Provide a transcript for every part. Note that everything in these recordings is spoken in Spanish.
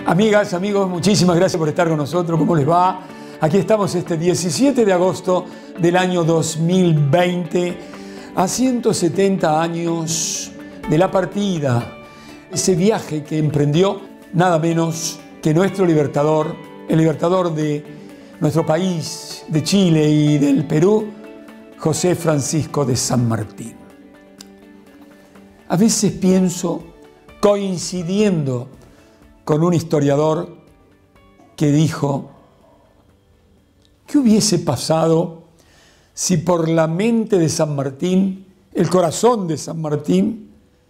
Amigas, amigos, muchísimas gracias por estar con nosotros. ¿Cómo les va? Aquí estamos este 17 de agosto del año 2020, a 170 años de la partida, ese viaje que emprendió nada menos que nuestro libertador, el libertador de nuestro país, de Chile y del Perú, José Francisco de San Martín. A veces pienso, coincidiendo con un historiador que dijo: ¿qué hubiese pasado si por la mente de San Martín, el corazón de San Martín,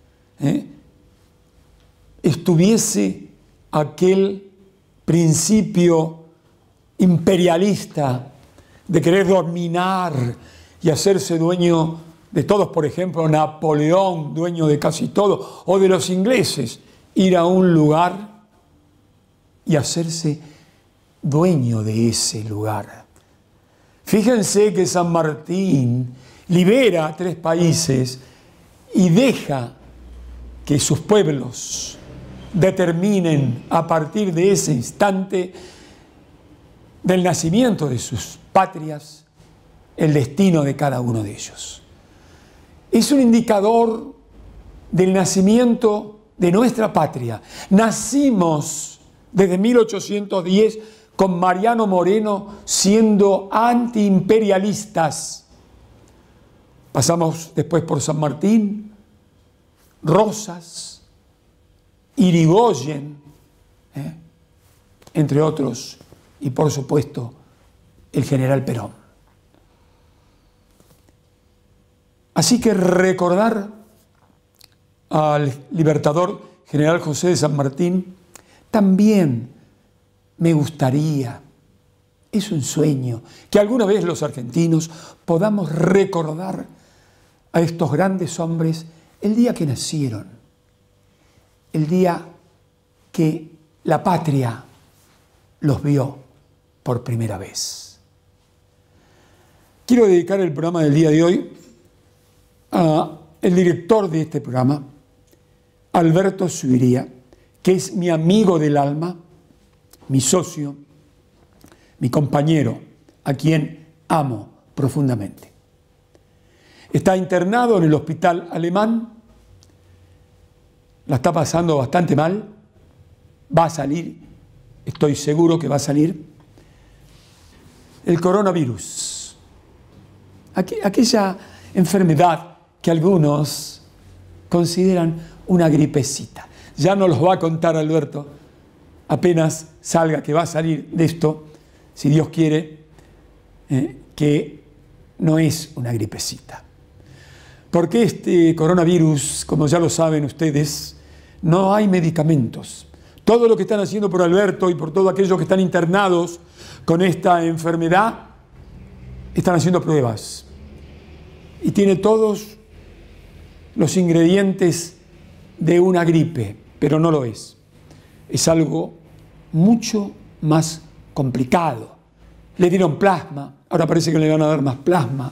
estuviese aquel principio imperialista de querer dominar y hacerse dueño de todos? Por ejemplo, Napoleón, dueño de casi todo, o de los ingleses, ir a un lugar y hacerse dueño de ese lugar. Fíjense que San Martín libera a 3 países y deja que sus pueblos determinen a partir de ese instante del nacimiento de sus patrias el destino de cada uno de ellos. Es un indicador del nacimiento de nuestra patria. Nacimos desde 1810 con Mariano Moreno siendo antiimperialistas. Pasamos después por San Martín, Rosas, Irigoyen, entre otros, y por supuesto el general Perón. Así que recordar al libertador general José de San Martín también me gustaría, es un sueño, que alguna vez los argentinos podamos recordar a estos grandes hombres el día que nacieron, el día que la patria los vio por primera vez. Quiero dedicar el programa del día de hoy al director de este programa, Alberto Subiría, que es mi amigo del alma, mi socio, mi compañero, a quien amo profundamente. Está internado en el hospital alemán, la está pasando bastante mal, va a salir, estoy seguro que va a salir, el coronavirus, aquella enfermedad que algunos consideran una gripecita. Ya nos los va a contar Alberto, apenas salga, que va a salir de esto, si Dios quiere, que no es una gripecita. Porque este coronavirus, como ya lo saben ustedes, no hay medicamentos. Todo lo que están haciendo por Alberto y por todos aquellos que están internados con esta enfermedad, están haciendo pruebas. Y tiene todos los ingredientes de una gripe, pero no lo es. Es algo mucho más complicado. Le dieron plasma, ahora parece que le van a dar más plasma.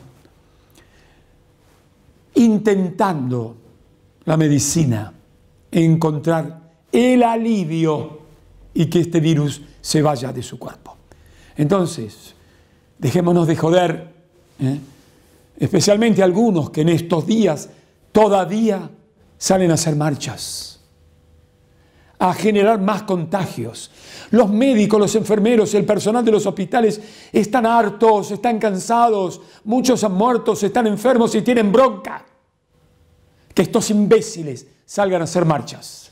Intentando la medicina encontrar el alivio y que este virus se vaya de su cuerpo. Entonces, dejémonos de joder, especialmente algunos que en estos días todavía salen a hacer marchas, a generar más contagios. Los médicos, los enfermeros, el personal de los hospitales están hartos, están cansados, muchos han muerto, están enfermos y tienen bronca. Que estos imbéciles salgan a hacer marchas.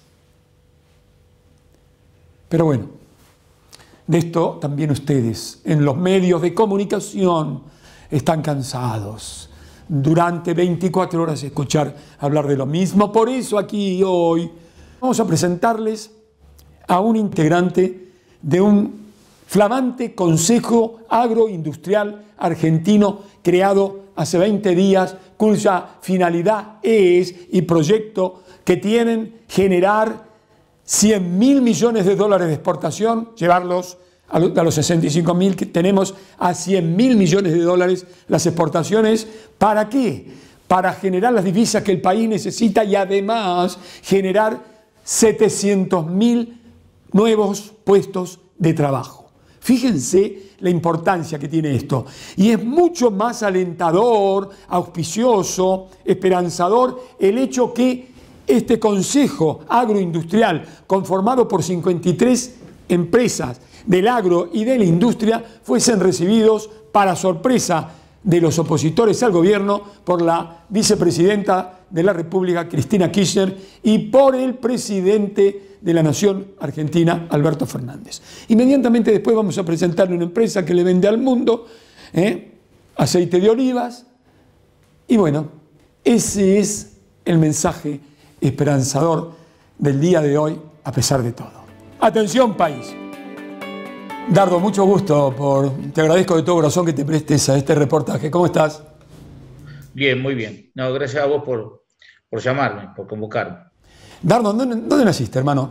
Pero bueno, de esto también ustedes en los medios de comunicación están cansados. Durante 24 horas escuchar hablar de lo mismo. Por eso aquí hoy vamos a presentarles a un integrante de un flamante Consejo Agroindustrial Argentino creado hace 20 días, cuya finalidad es y proyecto que tienen generar 100.000 millones de dólares de exportación, llevarlos a los 65.000 que tenemos a 100.000 millones de dólares las exportaciones. ¿Para qué? Para generar las divisas que el país necesita y además generar 700.000 nuevos puestos de trabajo. Fíjense la importancia que tiene esto. Y es mucho más alentador, auspicioso, esperanzador el hecho que este Consejo Agroindustrial, conformado por 53 empresas del agro y de la industria, fuesen recibidos, para sorpresa de los opositores al gobierno, por la vicepresidenta de la República, Cristina Kirchner, y por el presidente de la Nación Argentina, Alberto Fernández. Inmediatamente después vamos a presentarle una empresa que le vende al mundo aceite de olivas. Y bueno, ese es el mensaje esperanzador del día de hoy, a pesar de todo. Atención, país. Dardo, mucho gusto. Te agradezco de todo corazón que te prestes a este reportaje. ¿Cómo estás? Bien, muy bien. No, gracias a vos por llamarme, por convocarme. Dardo, ¿dónde naciste, hermano?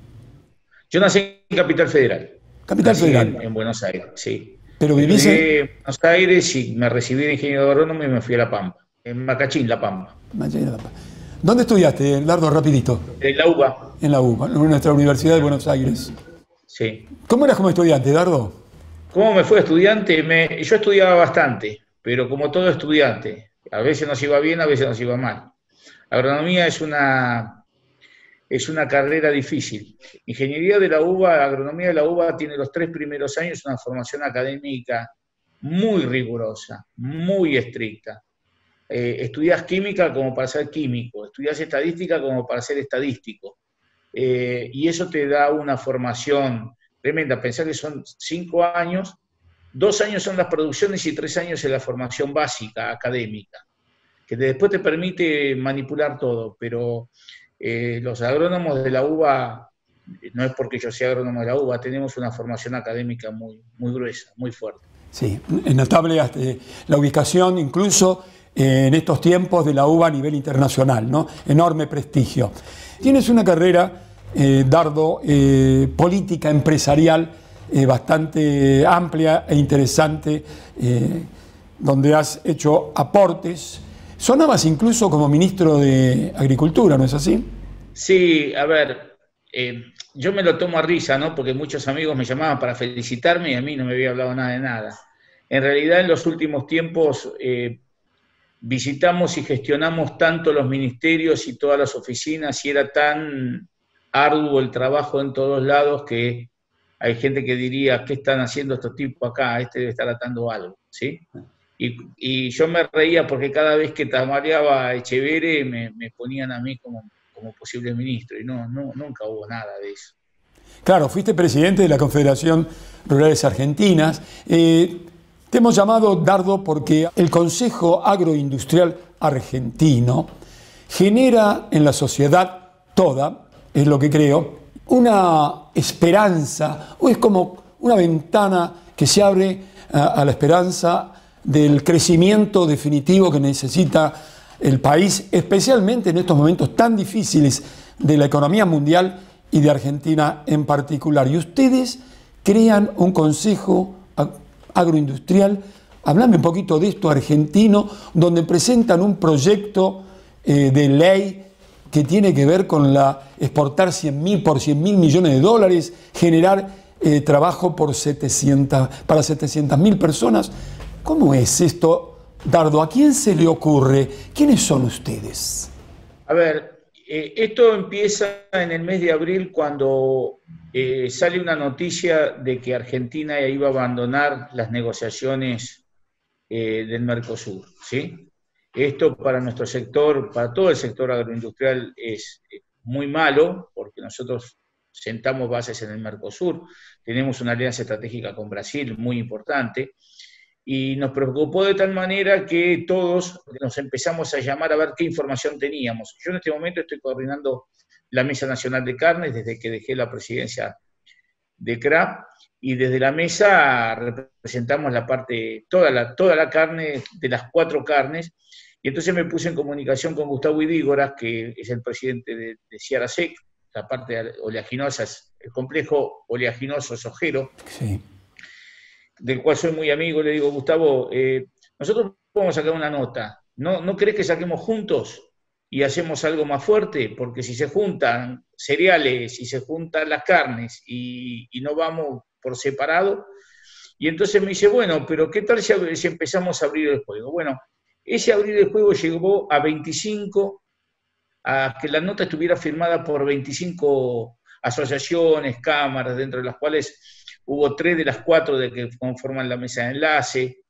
Yo nací en Capital Federal. Capital Federal. En Buenos Aires, sí. Pero vivís en Buenos Aires y me recibí de ingeniero agrónomo y me fui a La Pampa. En Macachín, La Pampa. ¿Dónde estudiaste, Dardo, rapidito? En la UBA. En la UBA, en nuestra Universidad de Buenos Aires. Sí. ¿Cómo eras como estudiante, Dardo? ¿Cómo me fue estudiante? Yo estudiaba bastante, pero como todo estudiante, a veces nos iba bien, a veces nos iba mal. Agronomía es una carrera difícil. Ingeniería de la UBA, agronomía de la UBA tiene los 3 primeros años una formación académica muy rigurosa, muy estricta. Estudias química como para ser químico, estudias estadística como para ser estadístico. Y eso te da una formación tremenda. Pensar que son 5 años, 2 años son las producciones y 3 años es la formación básica, académica, que después te permite manipular todo, pero los agrónomos de la UBA, no es porque yo sea agrónomo de la UBA, tenemos una formación académica muy, muy gruesa, muy fuerte. Sí, es notable la ubicación incluso en estos tiempos de la UBA a nivel internacional, ¿no? Enorme prestigio. Tienes una carrera, Dardo, política empresarial bastante amplia e interesante, donde has hecho aportes. Sonabas incluso como ministro de Agricultura, ¿no es así? Sí, a ver, yo me lo tomo a risa, ¿no? Porque muchos amigos me llamaban para felicitarme y a mí no me había hablado nada de nada. En realidad, en los últimos tiempos visitamos y gestionamos tanto los ministerios y todas las oficinas y era tan arduo el trabajo en todos lados que hay gente que diría, ¿qué están haciendo estos tipos acá? Este debe estar atando algo, ¿sí? Y yo me reía porque cada vez que tamareaba Echeverre me ponían a mí como posible ministro y nunca hubo nada de eso. Claro, fuiste presidente de la Confederación Rurales Argentinas. Te hemos llamado, Dardo, porque el Consejo Agroindustrial Argentino genera en la sociedad toda, es lo que creo, una esperanza, o es como una ventana que se abre a la esperanza del crecimiento definitivo que necesita el país, especialmente en estos momentos tan difíciles de la economía mundial y de Argentina en particular. Y ustedes crean un consejo agroindustrial. Hablame un poquito de esto, argentino, donde presentan un proyecto de ley que tiene que ver con exportar 100.000 por 100.000 millones de dólares, generar trabajo para 700.000 personas. ¿Cómo es esto, Dardo? ¿A quién se le ocurre? ¿Quiénes son ustedes? A ver, esto empieza en el mes de abril cuando sale una noticia de que Argentina iba a abandonar las negociaciones del Mercosur, ¿sí? Esto para nuestro sector, para todo el sector agroindustrial es muy malo porque nosotros sentamos bases en el Mercosur, tenemos una alianza estratégica con Brasil muy importante, y nos preocupó de tal manera que todos nos empezamos a llamar a ver qué información teníamos. Yo en este momento estoy coordinando la Mesa Nacional de Carnes desde que dejé la presidencia de CRA, y desde la mesa representamos la parte, toda la carne, de las 4 carnes, y entonces me puse en comunicación con Gustavo Idígoras, que es el presidente de Ciarasec, la parte oleaginosa, el complejo oleaginoso sojero, sí, del cual soy muy amigo. Le digo, Gustavo, nosotros podemos sacar una nota, ¿no crees que saquemos juntos? y hacemos algo más fuerte, porque si se juntan cereales y se juntan las carnes y no vamos por separado, y entonces me dice, bueno, pero ¿qué tal si empezamos a abrir el juego? Bueno, ese abrir el juego llegó a 25, a que la nota estuviera firmada por 25 asociaciones, cámaras, dentro de las cuales hubo 3 de las 4 de que conforman la mesa de enlace,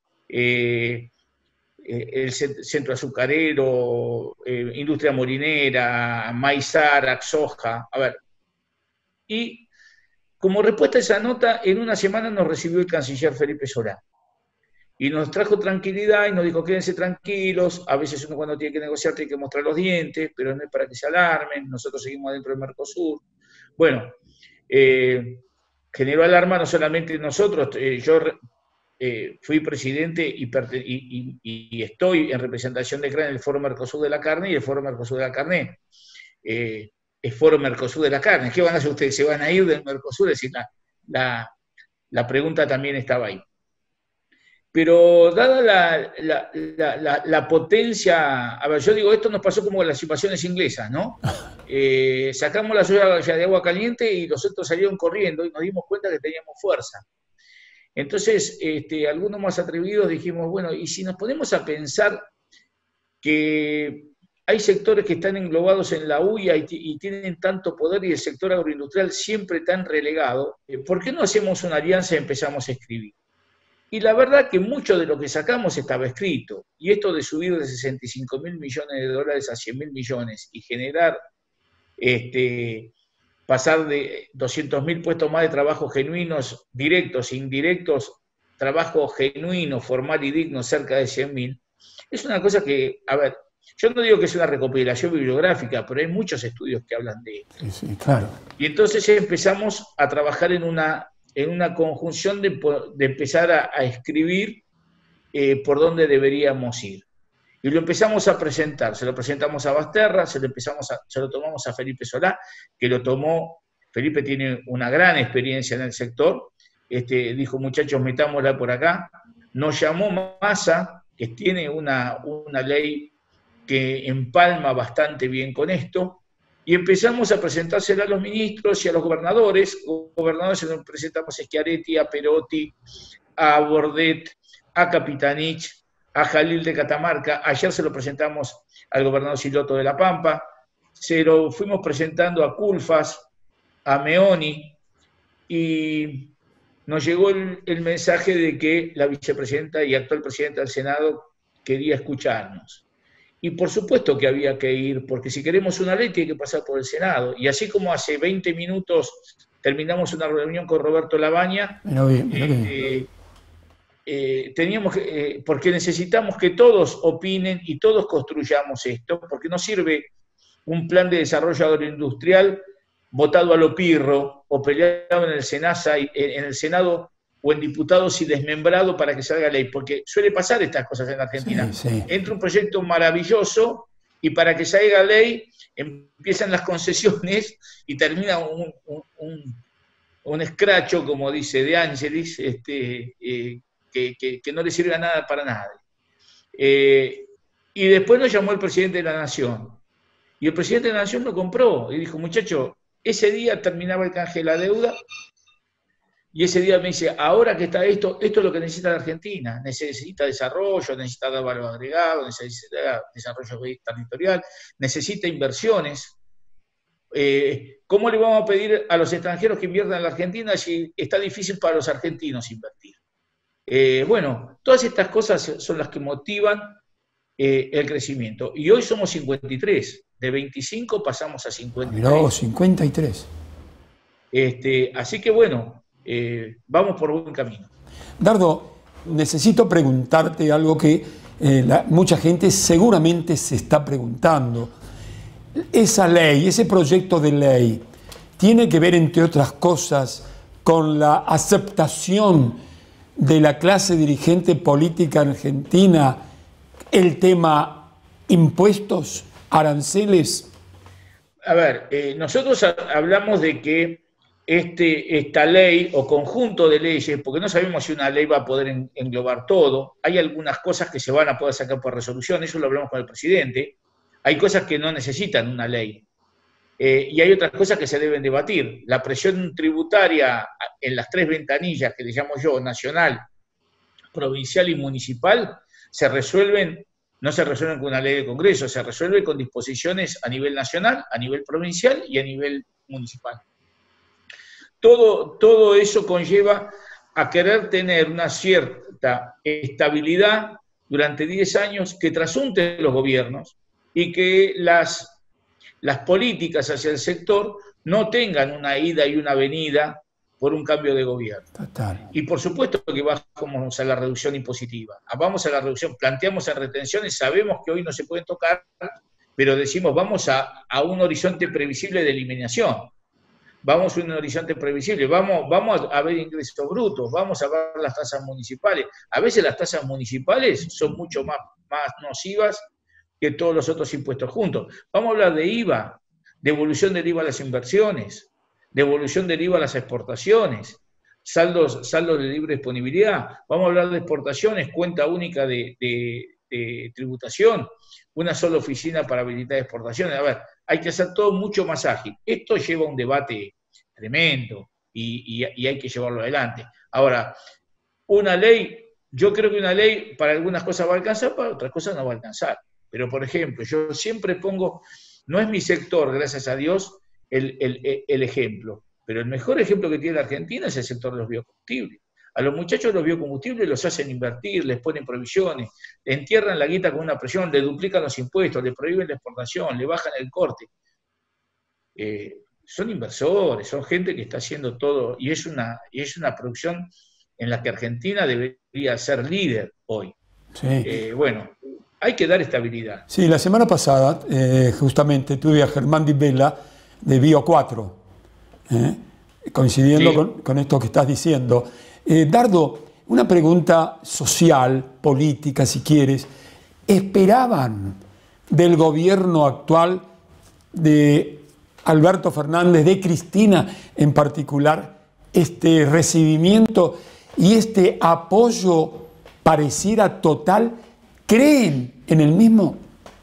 el centro azucarero, industria molinera, Maizara, soja, a ver. Y como respuesta a esa nota, en una semana nos recibió el canciller Felipe Solá. Y nos trajo tranquilidad y nos dijo, quédense tranquilos, a veces uno cuando tiene que negociar tiene que mostrar los dientes, pero no es para que se alarmen, nosotros seguimos adentro del Mercosur. Bueno, generó alarma no solamente nosotros, yo fui presidente y estoy en representación de CRA en el Foro Mercosur de la Carne y el Foro Mercosur de la Carne. El Foro Mercosur de la Carne. ¿Qué van a hacer ustedes? ¿Se van a ir del Mercosur? Es decir, la pregunta también estaba ahí. Pero dada la potencia, a ver, yo digo, esto nos pasó como las invasiones inglesas, ¿no? Sacamos la soya de agua caliente y los otros salieron corriendo y nos dimos cuenta que teníamos fuerza. Entonces, algunos más atrevidos dijimos, bueno, y si nos ponemos a pensar que hay sectores que están englobados en la UIA y tienen tanto poder y el sector agroindustrial siempre tan relegado, ¿por qué no hacemos una alianza y empezamos a escribir? Y la verdad que mucho de lo que sacamos estaba escrito, y esto de subir de 65.000 millones de dólares a 100.000 millones y generar, pasar de 200.000 puestos más de trabajo genuinos, directos e indirectos, trabajo genuino, formal y digno, cerca de 100.000, es una cosa que, a ver, yo no digo que es una recopilación bibliográfica, pero hay muchos estudios que hablan de esto. Sí, sí, claro. Y entonces empezamos a trabajar en una conjunción de empezar a escribir por dónde deberíamos ir. Y lo empezamos a presentar, se lo presentamos a Basterra, se lo tomamos a Felipe Solá, que lo tomó. Felipe tiene una gran experiencia en el sector, dijo, muchachos, metámosla por acá. Nos llamó Massa, que tiene una ley que empalma bastante bien con esto, y empezamos a presentársela a los ministros y a los gobernadores. Gobernadores se lo presentamos a Schiaretti, a Perotti, a Bordet, a Capitanich, a Jalil de Catamarca. Ayer se lo presentamos al gobernador Siloto de La Pampa, se lo fuimos presentando a Culfas, a Meoni, y nos llegó el mensaje de que la vicepresidenta y actual presidenta del Senado quería escucharnos. Y por supuesto que había que ir, porque si queremos una ley tiene que pasar por el Senado. Y así como hace 20 minutos terminamos una reunión con Roberto Labaña, teníamos porque necesitamos que todos opinen y todos construyamos esto, porque no sirve un plan de desarrollo agroindustrial votado a lo pirro o peleado en el Senado o en diputados y desmembrado para que salga ley, porque suele pasar estas cosas en Argentina. Sí, sí. Entra un proyecto maravilloso y para que salga ley empiezan las concesiones y termina un escracho, como dice De Angelis, que no le sirve a nada para nadie. Y después nos llamó el presidente de la Nación. Y el presidente de la Nación lo compró y dijo, muchacho, ese día terminaba el canje de la deuda. Y ese día me dice, ahora que está esto es lo que necesita la Argentina. Necesita desarrollo, necesita dar valor agregado, necesita desarrollo territorial, necesita inversiones. ¿Cómo le vamos a pedir a los extranjeros que inviertan en la Argentina si está difícil para los argentinos invertir? Bueno, todas estas cosas son las que motivan el crecimiento. Y hoy somos 53. De 25 pasamos a 53. No, 53. Así que bueno, vamos por buen camino. Dardo, necesito preguntarte algo que mucha gente seguramente se está preguntando. Esa ley, ese proyecto de ley, tiene que ver, entre otras cosas, con la aceptación de la clase dirigente política argentina, el tema impuestos, aranceles. A ver, nosotros hablamos de que esta ley o conjunto de leyes, porque no sabemos si una ley va a poder englobar todo, hay algunas cosas que se van a poder sacar por resolución, eso lo hablamos con el presidente, Hay cosas que no necesitan una ley. Y hay otras cosas que se deben debatir. La presión tributaria en las tres ventanillas que le llamo yo, nacional, provincial y municipal, no se resuelven con una ley de Congreso, se resuelven con disposiciones a nivel nacional, a nivel provincial y a nivel municipal. Todo eso conlleva a querer tener una cierta estabilidad durante 10 años que trasunte los gobiernos y que las políticas hacia el sector no tengan una ida y una venida por un cambio de gobierno. Total. Y por supuesto que vamos a la reducción impositiva. Vamos a la reducción, planteamos en retenciones, sabemos que hoy no se pueden tocar, pero decimos vamos a un horizonte previsible de eliminación. Vamos a un horizonte previsible, vamos a ver ingresos brutos, vamos a ver las tasas municipales. A veces las tasas municipales son mucho más nocivas que todos los otros impuestos juntos. Vamos a hablar de IVA, devolución del IVA a las inversiones, devolución del IVA a las exportaciones, saldos de libre disponibilidad. Vamos a hablar de exportaciones, cuenta única de tributación, una sola oficina para habilitar exportaciones. A ver, hay que hacer todo mucho más ágil. Esto lleva un debate tremendo y hay que llevarlo adelante. Ahora, una ley, yo creo que una ley para algunas cosas va a alcanzar, para otras cosas no va a alcanzar. Pero, por ejemplo, yo siempre pongo, no es mi sector, gracias a Dios, el ejemplo, pero el mejor ejemplo que tiene la Argentina es el sector de los biocombustibles. A los muchachos los biocombustibles los hacen invertir, les ponen provisiones, le entierran la guita con una presión, le duplican los impuestos, le prohíben la exportación, le bajan el corte. Son inversores, son gente que está haciendo todo, y es una producción en la que Argentina debería ser líder hoy. Sí. Bueno, hay que dar estabilidad. Sí, la semana pasada justamente tuve a Germán Di Vela de Bio 4, coincidiendo Sí. con esto que estás diciendo. Dardo, una pregunta social, política, si quieres. ¿Esperaban del gobierno actual de Alberto Fernández, de Cristina en particular, este recibimiento y este apoyo pareciera total? ¿Creen en el mismo?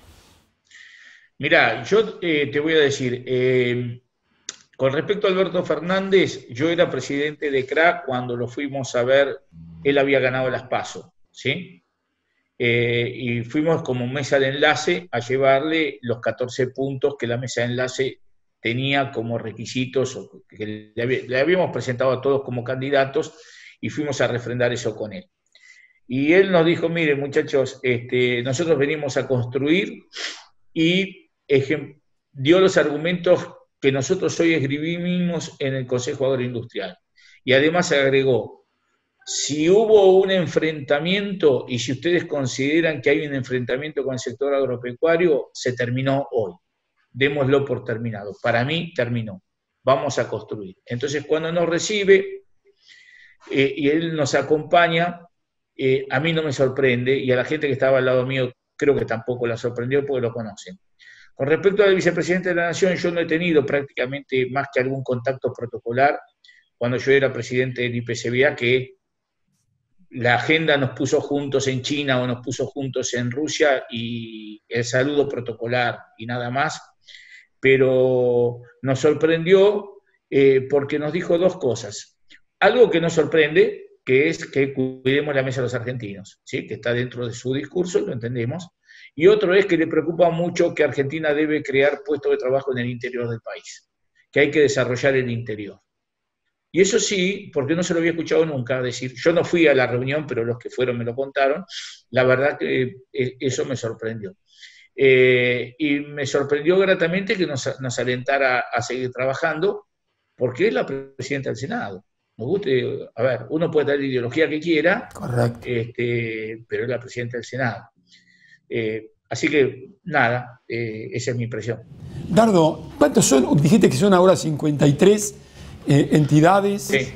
Mirá, yo te voy a decir, con respecto a Alberto Fernández, yo era presidente de CRA cuando lo fuimos a ver, él había ganado las PASO, ¿sí? Y fuimos como mesa de enlace a llevarle los 14 puntos que la mesa de enlace tenía como requisitos, que le habíamos presentado a todos como candidatos, y fuimos a refrendar eso con él. Y él nos dijo, miren muchachos, nosotros venimos a construir, y dio los argumentos que nosotros hoy escribimos en el Consejo Agroindustrial. Y además agregó, si hubo un enfrentamiento, y si ustedes consideran que hay un enfrentamiento con el sector agropecuario, se terminó hoy. Démoslo por terminado. Para mí terminó. Vamos a construir. Entonces, cuando nos recibe y él nos acompaña, a mí no me sorprende, y a la gente que estaba al lado mío creo que tampoco la sorprendió porque lo conocen. Con respecto al vicepresidente de la Nación, yo no he tenido prácticamente más que algún contacto protocolar cuando yo era presidente del IPCBA, que la agenda nos puso juntos en China o nos puso juntos en Rusia, y el saludo protocolar y nada más, pero nos sorprendió porque nos dijo dos cosas. Algo que nos sorprende, que es que cuidemos la mesa de los argentinos, ¿sí? Que está dentro de su discurso, lo entendemos. Y otro es que le preocupa mucho que Argentina debe crear puestos de trabajo en el interior del país, que hay que desarrollar el interior. Y eso sí, porque no se lo había escuchado nunca decir, yo no fui a la reunión, pero los que fueron me lo contaron, la verdad que eso me sorprendió. Y me sorprendió gratamente que nos alentara a seguir trabajando, porque es la presidenta del Senado. Nos guste, a ver, uno puede dar la ideología que quiera, Correcto. pero es la presidenta del Senado. Así que, nada, esa es mi impresión. Dardo, ¿cuántos son? Dijiste que son ahora 53 entidades. Sí.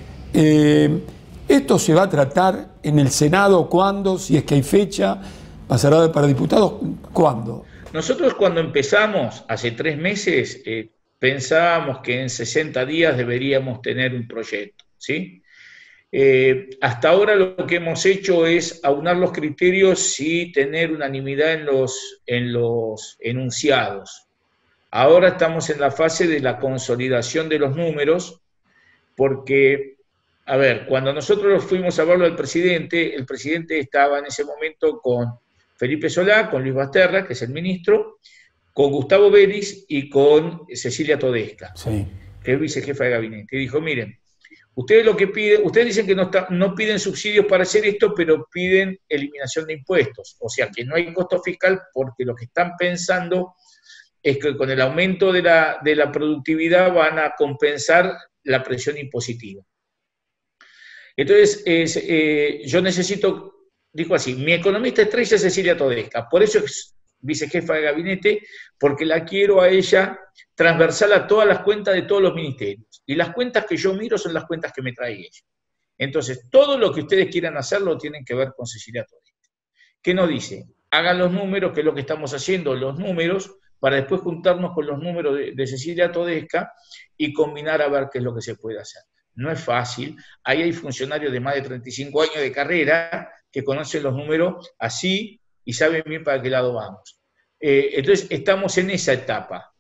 ¿Esto se va a tratar en el Senado? ¿Cuándo? Si es que hay fecha, ¿pasará para diputados? ¿Cuándo? Nosotros cuando empezamos, hace 3 meses, pensábamos que en 60 días deberíamos tener un proyecto, ¿sí? Hasta ahora lo que hemos hecho es aunar los criterios y tener unanimidad en los enunciados. Ahora estamos en la fase de la consolidación de los números, porque, a ver, cuando nosotros fuimos a verlo al presidente, el presidente estaba en ese momento con Felipe Solá, con Luis Basterra, que es el ministro, con Gustavo Vélez y con Cecilia Todesca, Sí. que es vicejefa de gabinete. Y dijo, miren, ustedes lo que piden, ustedes dicen que no piden subsidios para hacer esto, pero piden eliminación de impuestos. O sea, que no hay costo fiscal porque lo que están pensando es que con el aumento de la productividad van a compensar la presión impositiva. Entonces, yo necesito, dijo así, mi economista estrella es Cecilia Todesca, por eso es vicejefa de gabinete, porque la quiero a ella transversal a todas las cuentas de todos los ministerios. Y las cuentas que yo miro son las cuentas que me trae ella. Entonces, todo lo que ustedes quieran hacer lo tienen que ver con Cecilia Todesca. ¿Qué nos dice? Hagan los números, que es lo que estamos haciendo, los números, para después juntarnos con los números de Cecilia Todesca y combinar a ver qué es lo que se puede hacer. No es fácil. Ahí hay funcionarios de más de 35 años de carrera que conocen los números así y saben bien para qué lado vamos. Entonces, estamos en esa etapa.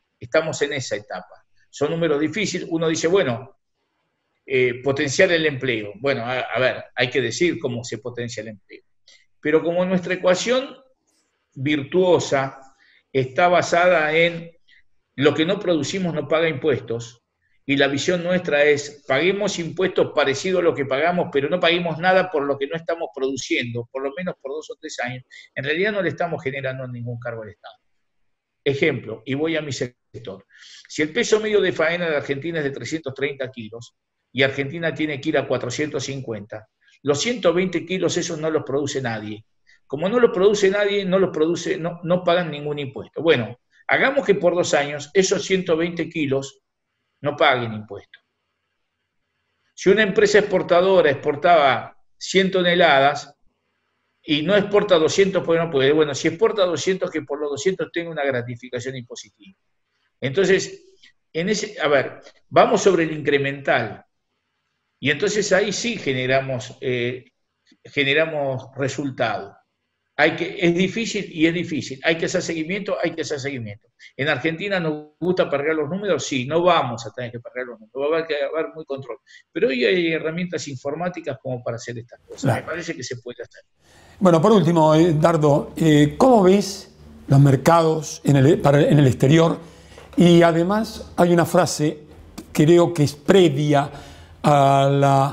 Son números difíciles. Uno dice, bueno, potenciar el empleo. Bueno, a ver, hay que decir cómo se potencia el empleo. Pero como nuestra ecuación virtuosa está basada en lo que no producimos no paga impuestos, y la visión nuestra es, paguemos impuestos parecidos a lo que pagamos, pero no paguemos nada por lo que no estamos produciendo, por lo menos por 2 o 3 años, en realidad no le estamos generando ningún cargo al Estado. Ejemplo, y voy a mi sector. Si el peso medio de faena de Argentina es de 330 kilos, y Argentina tiene que ir a 450, los 120 kilos esos no los produce nadie. Como no los produce nadie, no pagan ningún impuesto. Bueno, hagamos que por 2 años esos 120 kilos no paguen impuestos. Si una empresa exportadora exportaba 100 toneladas y no exporta 200 porque no puede, bueno, si exporta 200, que por los 200 tenga una gratificación impositiva. Entonces, a ver, vamos sobre el incremental. Y entonces ahí sí generamos resultados. Es difícil, hay que hacer seguimiento. En Argentina nos gusta perder los números, sí, no vamos a tener que perder los números, va a haber muy control. Pero hoy hay herramientas informáticas como para hacer estas cosas, claro. Me parece que se puede hacer. Bueno, por último, Dardo, ¿cómo ves los mercados en el exterior? Y además hay una frase, creo que es previa a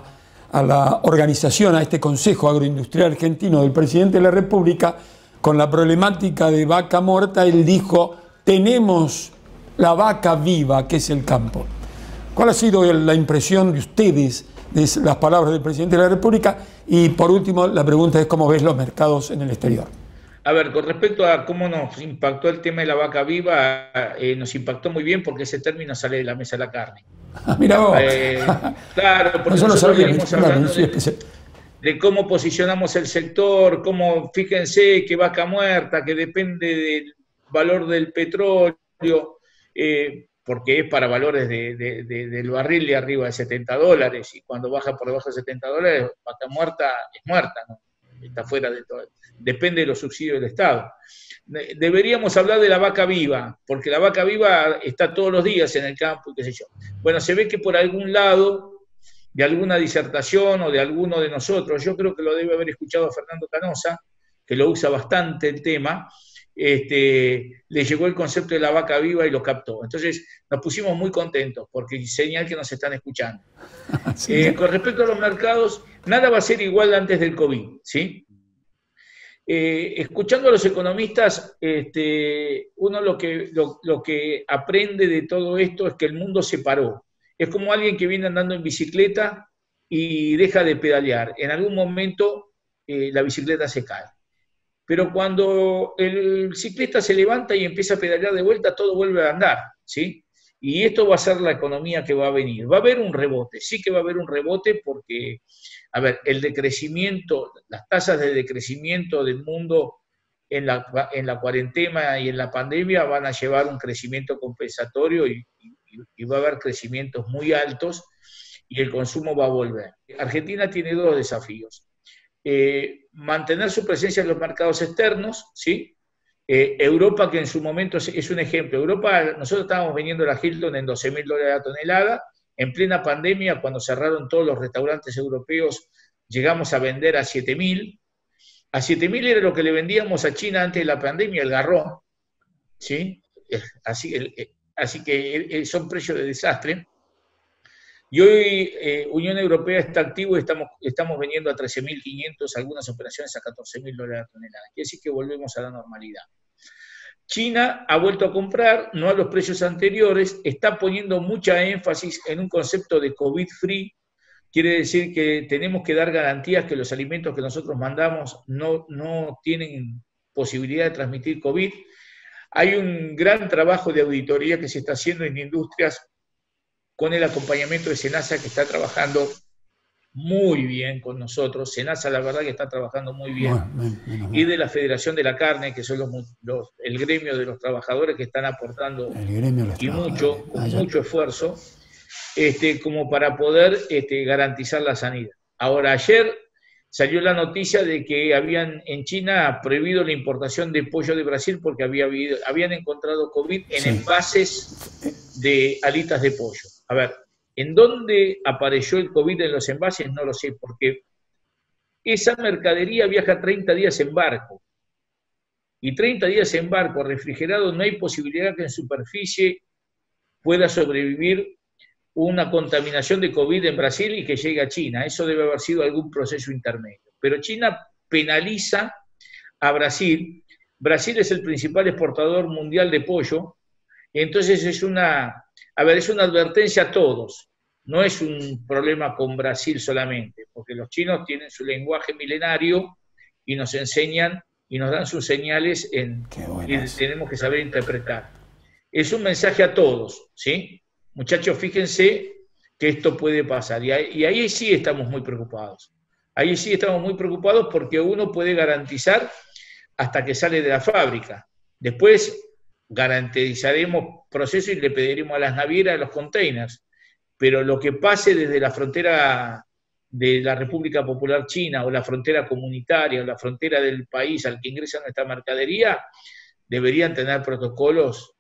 la organización, a este Consejo Agroindustrial Argentino del presidente de la República, con la problemática de vaca muerta. Él dijo, tenemos la vaca viva, que es el campo. ¿Cuál ha sido la impresión de ustedes de las palabras del presidente de la República? Y por último, la pregunta es, ¿cómo ves los mercados en el exterior? A ver, con respecto a cómo nos impactó el tema de la vaca viva, nos impactó muy bien porque ese término sale de la mesa de la carne. Mira vos. Claro, porque no nosotros sabía, venimos hablando de cómo posicionamos el sector, cómo, fíjense que vaca muerta, que depende del valor del petróleo, porque es para valores del barril de arriba de $70, y cuando baja por debajo de $70, vaca muerta es muerta, ¿no? Está fuera de todo, depende de los subsidios del Estado. Deberíamos hablar de la vaca viva, porque la vaca viva está todos los días en el campo, qué sé yo. Bueno, se ve que por algún lado, de alguna disertación o de alguno de nosotros, yo creo que lo debe haber escuchado a Fernando Canosa, que lo usa bastante el tema, le llegó el concepto de la vaca viva y lo captó. Entonces nos pusimos muy contentos, porque es señal que nos están escuchando. Sí. Con respecto a los mercados, nada va a ser igual antes del COVID, ¿sí? Escuchando a los economistas, uno lo que aprende de todo esto es que el mundo se paró. Es como alguien que viene andando en bicicleta y deja de pedalear. En algún momento la bicicleta se cae. Pero cuando el ciclista se levanta y empieza a pedalear de vuelta, todo vuelve a andar, ¿sí? Y esto va a ser la economía que va a venir. Va a haber un rebote, sí que va a haber un rebote porque, a ver, el decrecimiento, las tasas de decrecimiento del mundo en la cuarentena y en la pandemia van a llevar un crecimiento compensatorio y va a haber crecimientos muy altos. y el consumo va a volver. Argentina tiene dos desafíos. Mantener su presencia en los mercados externos, ¿sí? Europa, que en su momento es un ejemplo. Europa, nosotros estábamos vendiendo la Hilton en $12.000 la tonelada. En plena pandemia, cuando cerraron todos los restaurantes europeos, llegamos a vender a 7.000. A 7.000 era lo que le vendíamos a China antes de la pandemia, el garrón, ¿sí? Así que son precios de desastre. Y hoy Unión Europea está activo y estamos vendiendo a 13.500, algunas operaciones a $14.000 la tonelada. Quiere decir que volvemos a la normalidad. China ha vuelto a comprar, no a los precios anteriores, está poniendo mucha énfasis en un concepto de COVID-free. Quiere decir que tenemos que dar garantías que los alimentos que nosotros mandamos no tienen posibilidad de transmitir COVID. Hay un gran trabajo de auditoría que se está haciendo en industrias con el acompañamiento de SENASA, que está trabajando muy bien con nosotros. SENASA, la verdad, que está trabajando muy bien. Y de la Federación de la Carne, que son el gremio de los trabajadores que están aportando con mucho esfuerzo, como para poder garantizar la sanidad. Ahora, ayer salió la noticia de que habían en China prohibido la importación de pollo de Brasil porque habían encontrado COVID en envases de alitas de pollo. A ver, ¿en dónde apareció el COVID en los envases? No lo sé, porque esa mercadería viaja 30 días en barco. Y 30 días en barco refrigerado, no hay posibilidad que en superficie pueda sobrevivir una contaminación de COVID en Brasil y que llegue a China. Eso debe haber sido algún proceso intermedio. Pero China penaliza a Brasil. Brasil es el principal exportador mundial de pollo. Entonces es una advertencia a todos. No es un problema con Brasil solamente, porque los chinos tienen su lenguaje milenario y nos enseñan y nos dan sus señales y tenemos que saber interpretar. Es un mensaje a todos, ¿sí? Muchachos, fíjense que esto puede pasar. Y ahí sí estamos muy preocupados. Ahí sí estamos muy preocupados porque uno puede garantizar hasta que sale de la fábrica. Después garantizaremos proceso y le pediremos a las navieras los containers. Pero lo que pase desde la frontera de la República Popular China o la frontera comunitaria o la frontera del país al que ingresa nuestra mercadería, deberían tener protocolos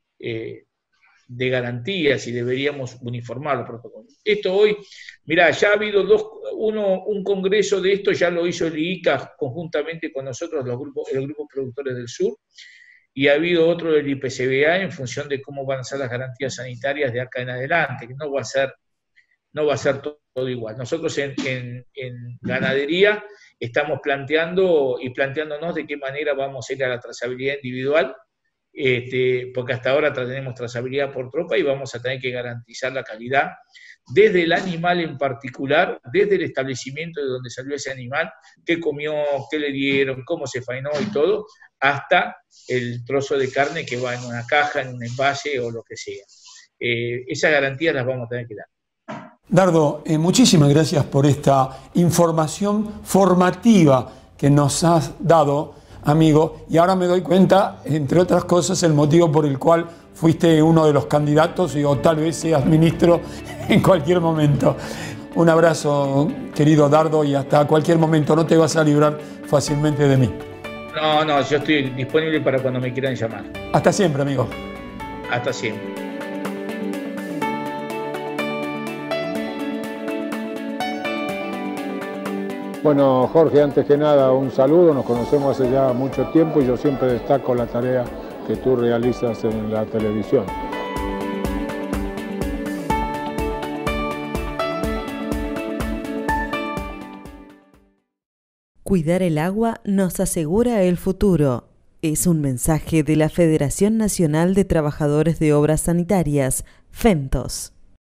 de garantías y deberíamos uniformar los protocolos. Esto hoy, mirá, ya ha habido un congreso de esto, ya lo hizo el IICA conjuntamente con nosotros, los grupos productores del sur, y ha habido otro del IPCBA en función de cómo van a ser las garantías sanitarias de acá en adelante, que no va a ser todo igual. Nosotros en ganadería estamos planteándonos de qué manera vamos a ir a la trazabilidad individual, porque hasta ahora tenemos trazabilidad por tropa y vamos a tener que garantizar la calidad desde el animal en particular, desde el establecimiento de donde salió ese animal, qué comió, qué le dieron, cómo se faenó y todo, hasta el trozo de carne que va en una caja, en un envase o lo que sea. Esas garantías las vamos a tener que dar. Dardo, muchísimas gracias por esta información formativa que nos has dado, amigo, y ahora me doy cuenta, entre otras cosas, el motivo por el cual fuiste uno de los candidatos o tal vez seas ministro en cualquier momento. Un abrazo, querido Dardo, y hasta cualquier momento. No te vas a librar fácilmente de mí. No, yo estoy disponible para cuando me quieran llamar. Hasta siempre, amigo. Hasta siempre. Bueno, Jorge, antes que nada, un saludo. Nos conocemos hace ya mucho tiempo y yo siempre destaco la tarea que tú realizas en la televisión. Cuidar el agua nos asegura el futuro. Es un mensaje de la Federación Nacional de Trabajadores de Obras Sanitarias, FENTOS.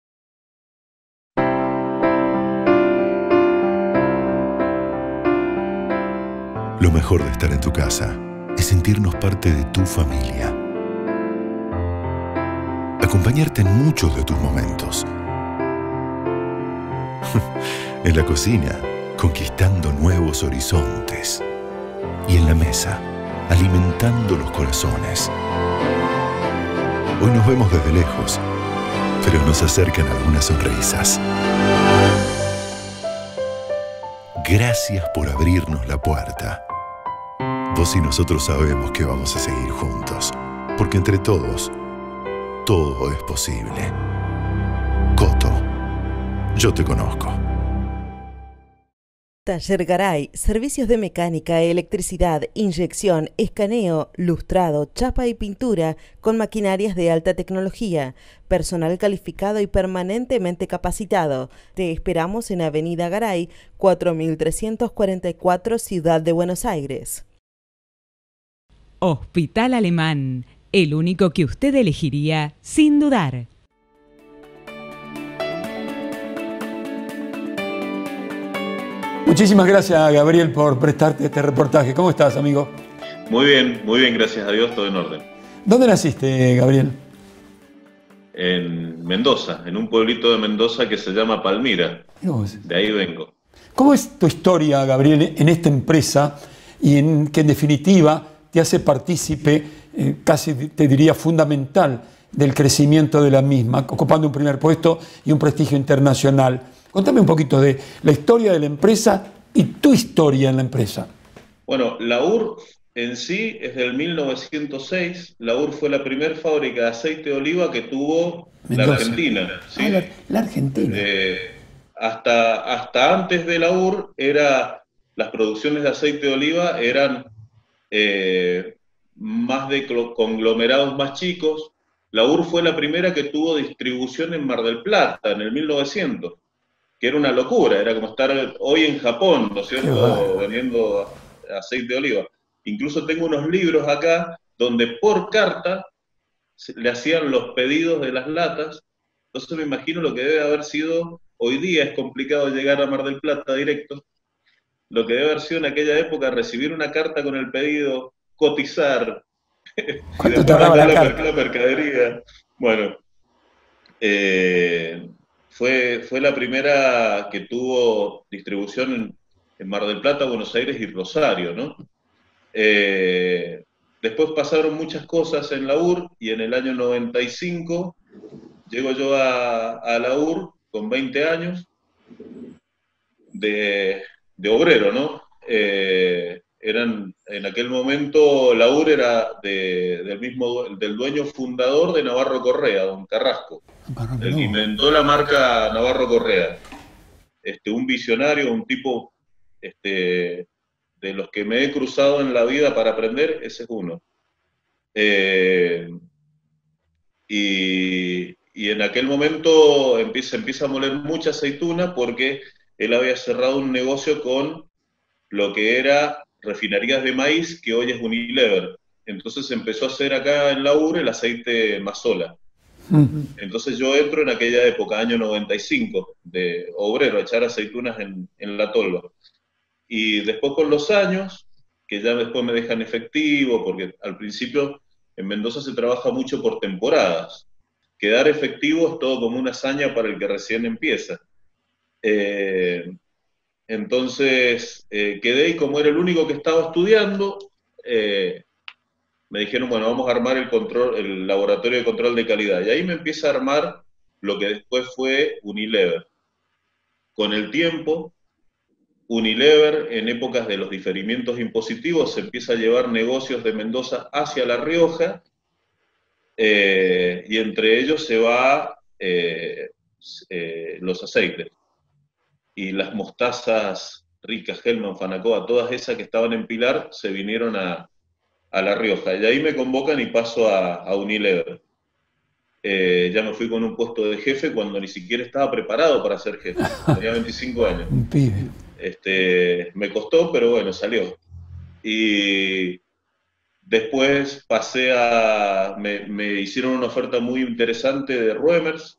Lo mejor de estar en tu casa es sentirnos parte de tu familia. Acompañarte en muchos de tus momentos. En la cocina, conquistando nuevos horizontes. Y en la mesa, alimentando los corazones. Hoy nos vemos desde lejos, pero nos acercan algunas sonrisas. Gracias por abrirnos la puerta. Vos y nosotros sabemos que vamos a seguir juntos, porque entre todos, todo es posible. Coto, yo te conozco. Taller Garay, servicios de mecánica, electricidad, inyección, escaneo, lustrado, chapa y pintura con maquinarias de alta tecnología, personal calificado y permanentemente capacitado. Te esperamos en Avenida Garay, 4344, Ciudad de Buenos Aires. Hospital Alemán, el único que usted elegiría sin dudar. Muchísimas gracias, Gabriel, por prestarte este reportaje. ¿Cómo estás, amigo? Muy bien, gracias a Dios, todo en orden. ¿Dónde naciste, Gabriel? En Mendoza, en un pueblito de Mendoza que se llama Palmira. De ahí vengo. ¿Cómo es tu historia, Gabriel, en esta empresa y en que en definitiva te hace partícipe, casi te diría fundamental, del crecimiento de la misma, ocupando un primer puesto y un prestigio internacional? Contame un poquito de la historia de la empresa y tu historia en la empresa. Bueno, la UR en sí es del 1906. La UR fue la primera fábrica de aceite de oliva que tuvo Mendoza. la Argentina. ¿Sí? La Argentina. Hasta antes de la UR, las producciones de aceite de oliva eran más de conglomerados más chicos. La UR fue la primera que tuvo distribución en Mar del Plata, en el 1900. Que era una locura, era como estar hoy en Japón, ¿no es cierto?, vendiendo aceite de oliva. Incluso tengo unos libros acá donde por carta le hacían los pedidos de las latas. Entonces me imagino lo que debe haber sido, hoy día es complicado llegar a Mar del Plata directo, lo que debe haber sido en aquella época recibir una carta con el pedido, cotizar, ¿Cuánto tardaba la carta? La mercadería. Bueno, fue la primera que tuvo distribución en Mar del Plata, Buenos Aires y Rosario, ¿no? Después pasaron muchas cosas en la UR y en el año 95 llego yo a la UR con 20 años de obrero, ¿no? En aquel momento la UR era del dueño fundador de Navarro Correa, don Carrasco, el que inventó la marca Navarro Correa. Un visionario, un tipo de los que me he cruzado en la vida para aprender, ese es uno. Y en aquel momento empieza a moler mucha aceituna porque él había cerrado un negocio con lo que era refinerías de maíz, que hoy es Unilever. Entonces empezó a hacer acá en la UR el aceite Mazola. Entonces yo entro en aquella época, año 95, de obrero, a echar aceitunas en la tolva. Y después con los años, que ya después me dejan efectivo, porque al principio en Mendoza se trabaja mucho por temporadas. Quedar efectivo es todo como una hazaña para el que recién empieza. Entonces quedé, y como era el único que estaba estudiando, me dijeron, bueno, vamos a armar el laboratorio de control de calidad. Y ahí me empieza a armar lo que después fue Unilever. Con el tiempo, Unilever, en épocas de los diferimientos impositivos, se empieza a llevar negocios de Mendoza hacia La Rioja, y entre ellos se va los aceites. Y las mostazas ricas, Hellman, Fanacoa, todas esas que estaban en Pilar, se vinieron a La Rioja. Y ahí me convocan y paso a Unilever. Ya me fui con un puesto de jefe cuando ni siquiera estaba preparado para ser jefe. Tenía 25 años. Un pibe. Me costó, pero bueno, salió. Y después me hicieron una oferta muy interesante de Ruemers,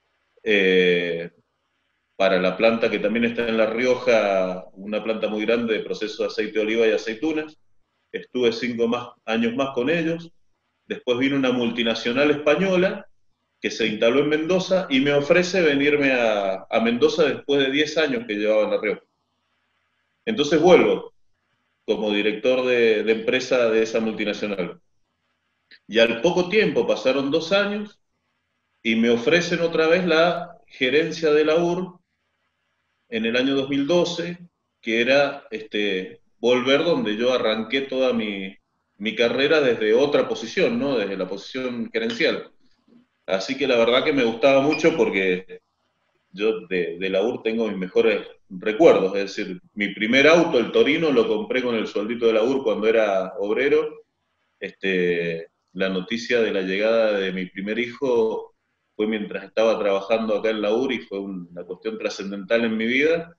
para la planta que también está en La Rioja, una planta muy grande de proceso de aceite de oliva y aceitunas. Estuve 5 años más con ellos. Después vino una multinacional española que se instaló en Mendoza y me ofrece venirme a Mendoza después de 10 años que llevaba en La Rioja. Entonces vuelvo como director de empresa de esa multinacional. Y al poco tiempo, pasaron 2 años, y me ofrecen otra vez la gerencia de la UR en el año 2012, que era volver donde yo arranqué toda mi carrera desde otra posición, ¿no? Desde la posición gerencial. Así que la verdad que me gustaba mucho porque yo de la UR tengo mis mejores recuerdos, es decir, mi primer auto, el Torino, lo compré con el sueldito de la UR cuando era obrero. La noticia de la llegada de mi primer hijo fue mientras estaba trabajando acá en la UR y fue una cuestión trascendental en mi vida.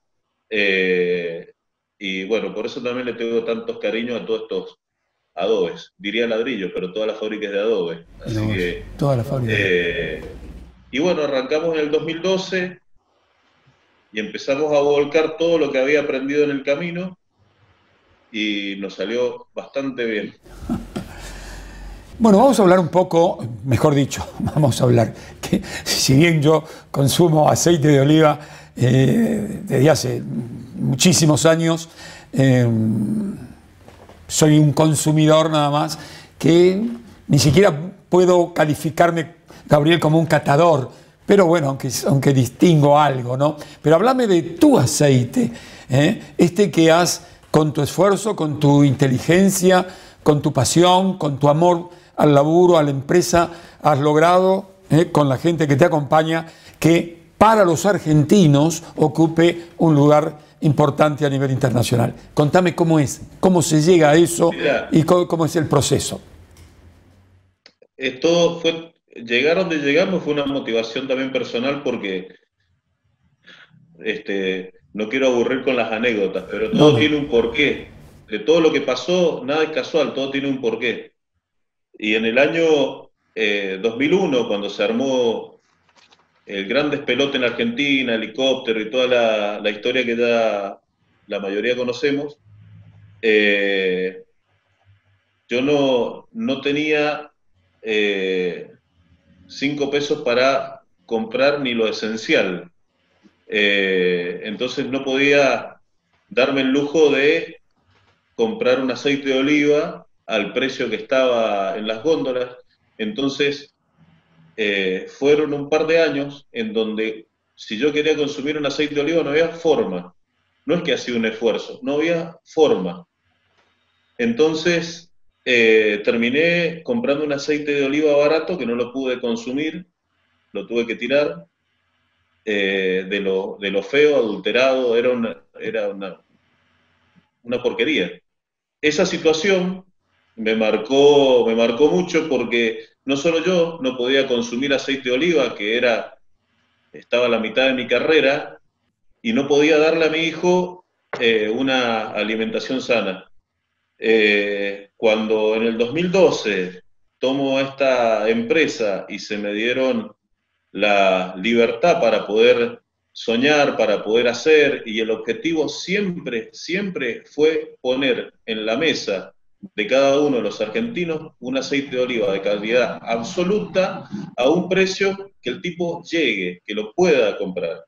Y bueno, por eso también le tengo tantos cariños a todos estos adobes. Diría ladrillos, pero toda la fábrica es de adobe. Así que, toda la fábrica. Y bueno, arrancamos en el 2012 y empezamos a volcar todo lo que había aprendido en el camino y nos salió bastante bien. Bueno, vamos a hablar un poco, mejor dicho, vamos a hablar que si bien yo consumo aceite de oliva desde hace muchísimos años, soy un consumidor nada más, que ni siquiera puedo calificarme, Gabriel, como un catador, pero bueno, aunque distingo algo, ¿no? Pero háblame de tu aceite, que has, con tu esfuerzo, con tu inteligencia, con tu pasión, con tu amor al laburo, a la empresa, has logrado, con la gente que te acompaña, que para los argentinos ocupe un lugar importante a nivel internacional. Contame cómo es, cómo se llega a eso. Mirá, y cómo es el proceso. Todo fue, llegar donde llegamos fue una motivación también personal porque no quiero aburrir con las anécdotas, pero todo tiene un porqué. De todo lo que pasó, nada es casual, todo tiene un porqué. Y en el año 2001, cuando se armó el gran despelote en Argentina, helicóptero y toda la historia que ya la mayoría conocemos, yo no tenía 5 pesos para comprar ni lo esencial. Entonces no podía darme el lujo de comprar un aceite de oliva al precio que estaba en las góndolas. Entonces fueron un par de años en donde si yo quería consumir un aceite de oliva no había forma. No es que hacía un esfuerzo, no había forma. Entonces terminé comprando un aceite de oliva barato que no lo pude consumir, lo tuve que tirar, de lo feo, adulterado, era una porquería. Esa situación me marcó mucho porque no solo yo no podía consumir aceite de oliva, que estaba a la mitad de mi carrera, y no podía darle a mi hijo una alimentación sana. Cuando en el 2012 tomo esta empresa y se me dieron la libertad para poder soñar, para poder hacer, y el objetivo siempre, siempre fue poner en la mesa de cada uno de los argentinos un aceite de oliva de calidad absoluta a un precio que el tipo llegue, que lo pueda comprar.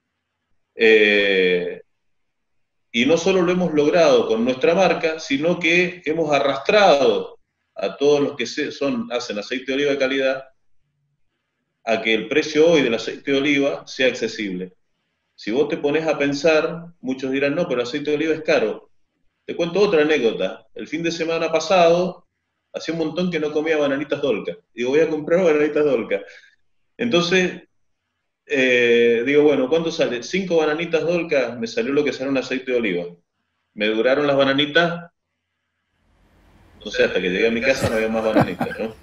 Y no solo lo hemos logrado con nuestra marca, sino que hemos arrastrado a todos los que hacen aceite de oliva de calidad a que el precio hoy del aceite de oliva sea accesible. Si vos te pones a pensar, muchos dirán, no, pero el aceite de oliva es caro. Te cuento otra anécdota. El fin de semana pasado, hacía un montón que no comía bananitas Dolca. Digo, voy a comprar bananitas Dolca. Entonces, digo, bueno, ¿cuánto sale? 5 bananitas Dolca, me salió lo que sale un aceite de oliva. Me duraron las bananitas, no sé, hasta que llegué a mi casa no había más bananitas, ¿no?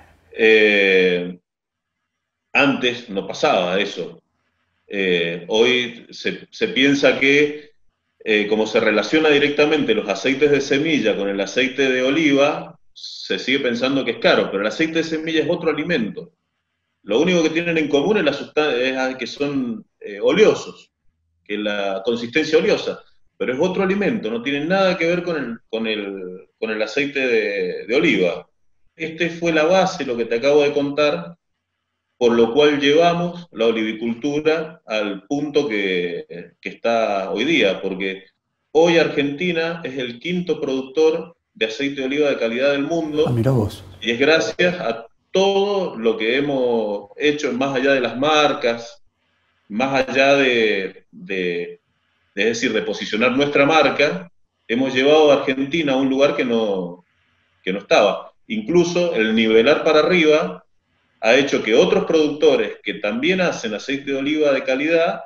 Antes no pasaba eso. Hoy se piensa que como se relaciona directamente los aceites de semilla con el aceite de oliva, se sigue pensando que es caro, pero el aceite de semilla es otro alimento. Lo único que tienen en común es que son oleosos, que la consistencia oleosa, pero es otro alimento, no tiene nada que ver con el aceite de oliva. Fue la base, lo que te acabo de contar, por lo cual llevamos la olivicultura al punto que está hoy día, porque hoy Argentina es el 5º productor de aceite de oliva de calidad del mundo. Ah, mirá vos. Y es gracias a todo lo que hemos hecho, más allá de las marcas, más allá es decir, de posicionar nuestra marca, hemos llevado a Argentina a un lugar que no estaba. Incluso el nivelar para arriba ha hecho que otros productores que también hacen aceite de oliva de calidad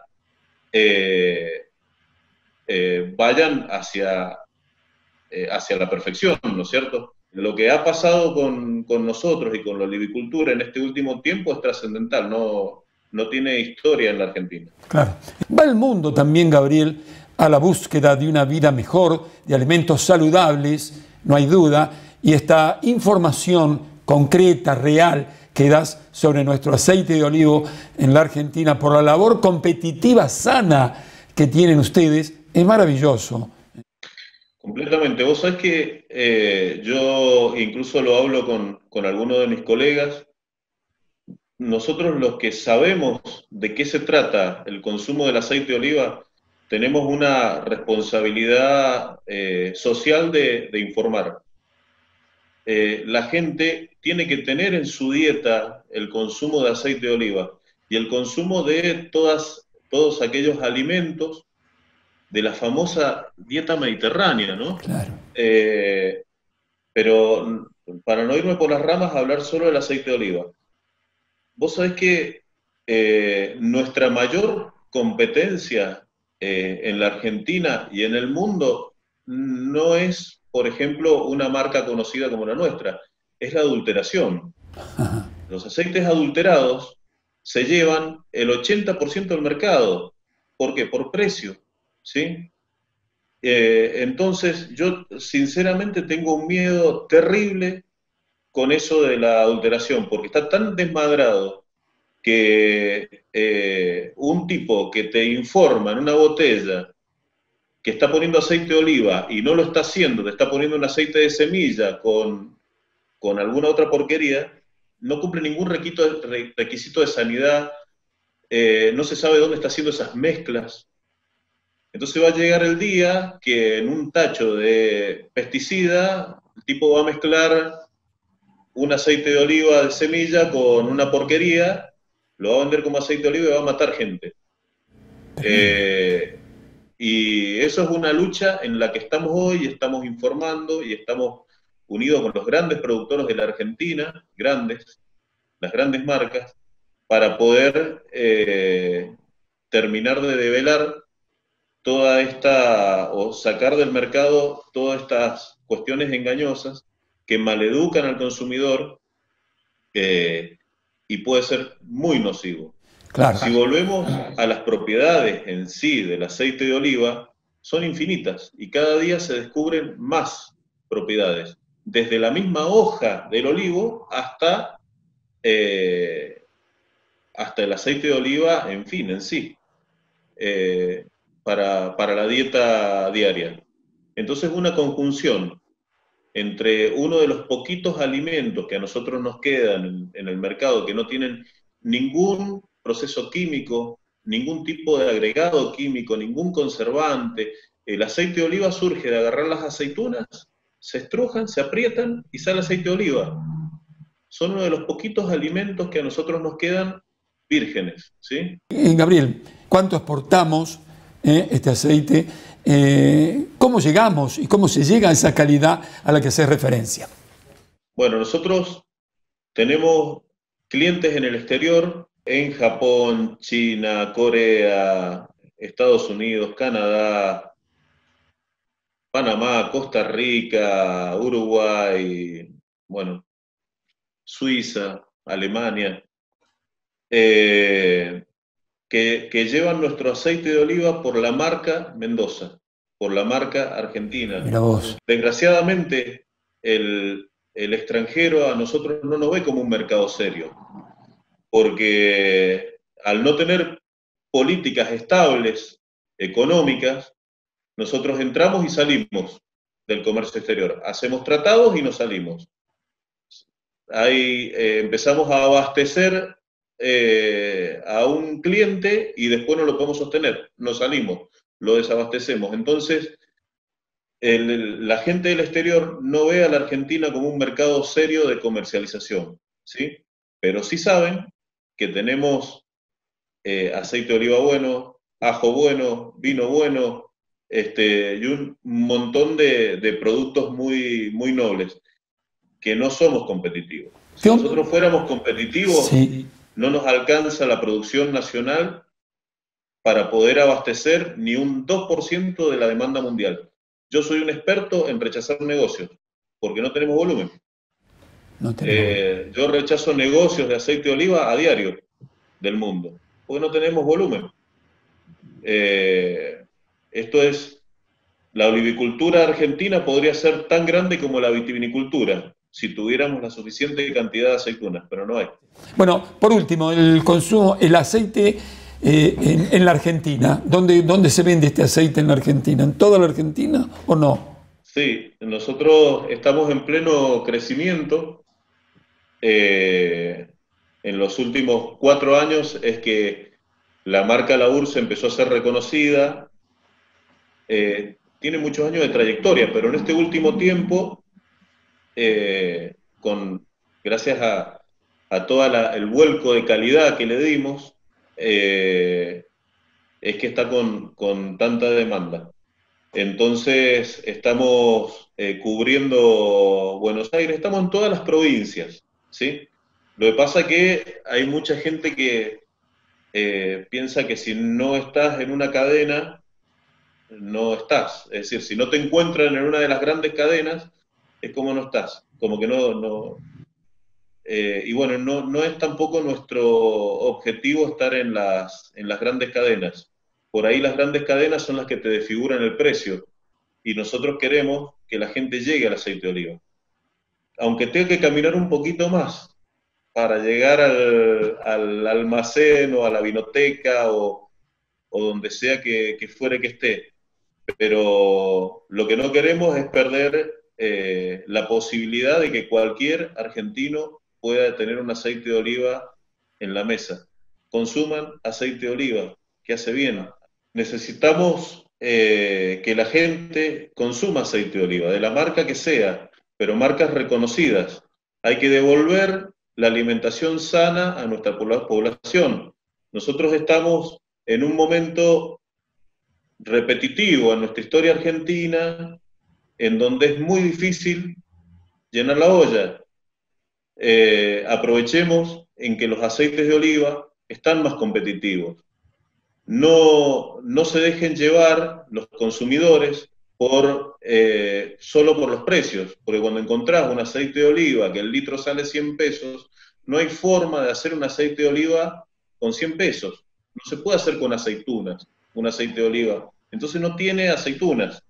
vayan hacia la perfección, ¿no es cierto? Lo que ha pasado con nosotros y con la olivicultura en este último tiempo es trascendental, no tiene historia en la Argentina. Claro. Va el mundo también, Gabriel, a la búsqueda de una vida mejor, de alimentos saludables, no hay duda, y esta información concreta, real, que das sobre nuestro aceite de olivo en la Argentina por la labor competitiva sana que tienen ustedes, es maravilloso. Completamente. Vos sabés que yo incluso lo hablo con algunos de mis colegas. Nosotros los que sabemos de qué se trata el consumo del aceite de oliva, tenemos una responsabilidad social de informar. La gente tiene que tener en su dieta el consumo de aceite de oliva y el consumo de todos aquellos alimentos de la famosa dieta mediterránea, ¿no? Claro. Pero para no irme por las ramas, hablar solo del aceite de oliva. Vos sabés que nuestra mayor competencia en la Argentina y en el mundo no es, por ejemplo, una marca conocida como la nuestra, es la adulteración. Ajá. Los aceites adulterados se llevan el 80% del mercado. ¿Por qué? Por precio, ¿sí? Entonces, yo sinceramente tengo un miedo terrible con eso de la adulteración, porque está tan desmadrado que un tipo que te informa en una botella que está poniendo aceite de oliva y no lo está haciendo, te está poniendo un aceite de semilla con alguna otra porquería, no cumple ningún requisito de sanidad, no se sabe dónde está haciendo esas mezclas. Entonces va a llegar el día que en un tacho de pesticida el tipo va a mezclar un aceite de oliva de semilla con una porquería, lo va a vender como aceite de oliva y va a matar gente. Y eso es una lucha en la que estamos hoy, estamos informando y estamos unidos con los grandes productores de la Argentina, las grandes marcas, para poder terminar de develar toda esta, o sacar del mercado todas estas cuestiones engañosas que maleducan al consumidor y puede ser muy nocivo. Claro. Si volvemos a las propiedades en sí del aceite de oliva, son infinitas y cada día se descubren más propiedades, desde la misma hoja del olivo hasta el aceite de oliva, en fin, en sí, para la dieta diaria. Entonces, una conjunción entre uno de los poquitos alimentos que a nosotros nos quedan en el mercado, que no tienen ningún proceso químico, ningún tipo de agregado químico, ningún conservante. El aceite de oliva surge de agarrar las aceitunas, se estrujan, se aprietan y sale aceite de oliva. Son uno de los poquitos alimentos que a nosotros nos quedan vírgenes, ¿sí? Gabriel, ¿cuánto exportamos este aceite? ¿Cómo llegamos y cómo se llega a esa calidad a la que haces referencia? Bueno, nosotros tenemos clientes en el exterior, en Japón, China, Corea, Estados Unidos, Canadá, Panamá, Costa Rica, Uruguay, bueno, Suiza, Alemania, que llevan nuestro aceite de oliva por la marca Mendoza, por la marca Argentina. Mira vos. Desgraciadamente, el extranjero a nosotros no nos ve como un mercado serio, porque al no tener políticas estables, económicas, nosotros entramos y salimos del comercio exterior. Hacemos tratados y nos salimos. Ahí empezamos a abastecer a un cliente y después no lo podemos sostener. Nos salimos, lo desabastecemos. Entonces, la gente del exterior no ve a la Argentina como un mercado serio de comercialización. ¿sí? Pero sí saben que tenemos aceite de oliva bueno, ajo bueno, vino bueno, y un montón de productos muy, muy nobles, que no somos competitivos. Si nosotros fuéramos competitivos, Sí. no nos alcanza la producción nacional para poder abastecer ni un 2% de la demanda mundial. Yo soy un experto en rechazar negocios, porque no tenemos volumen. No tenemos. Yo rechazo negocios de aceite de oliva a diario del mundo, porque no tenemos volumen. Esto es, la olivicultura argentina podría ser tan grande como la vitivinicultura, si tuviéramos la suficiente cantidad de aceitunas, pero no hay. Bueno, por último, el consumo, el aceite en la Argentina. ¿Dónde se vende este aceite en la Argentina? ¿En toda la Argentina o no? Sí, nosotros estamos en pleno crecimiento. En los últimos 4 años es que la marca La Ursa empezó a ser reconocida. Tiene muchos años de trayectoria, pero en este último tiempo, gracias a todo el vuelco de calidad que le dimos, es que está con tanta demanda. Entonces, estamos cubriendo Buenos Aires, estamos en todas las provincias, ¿sí? Lo que pasa es que hay mucha gente que piensa que si no estás en una cadena, no estás. Es decir, si no te encuentran en una de las grandes cadenas, es como no estás, como que no. Y bueno, no es tampoco nuestro objetivo estar en las grandes cadenas. Por ahí las grandes cadenas son las que te desfiguran el precio. Y nosotros queremos que la gente llegue al aceite de oliva. Aunque tenga que caminar un poquito más para llegar al almacén o a la vinoteca o donde sea que fuere que esté. Pero lo que no queremos es perder la posibilidad de que cualquier argentino pueda tener un aceite de oliva en la mesa. Consuman aceite de oliva, que hace bien. Necesitamos que la gente consuma aceite de oliva, de la marca que sea, pero marcas reconocidas. Hay que devolver la alimentación sana a nuestra población. Nosotros estamos en un momento repetitivo en nuestra historia argentina, en donde es muy difícil llenar la olla. Aprovechemos en que los aceites de oliva están más competitivos. No se dejen llevar los consumidores solo por los precios, porque cuando encontrás un aceite de oliva que el litro sale 100 pesos, no hay forma de hacer un aceite de oliva con 100 pesos. No se puede hacer con aceitunas, un aceite de oliva. Entonces no tiene aceitunas.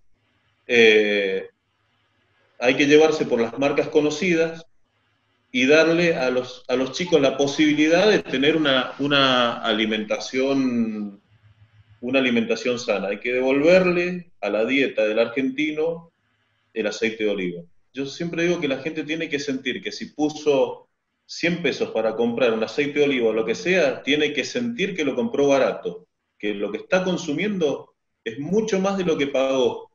Hay que llevarse por las marcas conocidas y darle a los chicos la posibilidad de tener una alimentación sana. Hay que devolverle a la dieta del argentino el aceite de oliva. Yo siempre digo que la gente tiene que sentir que si puso 100 pesos para comprar un aceite de oliva o lo que sea, tiene que sentir que lo compró barato, que lo que está consumiendo es mucho más de lo que pagó.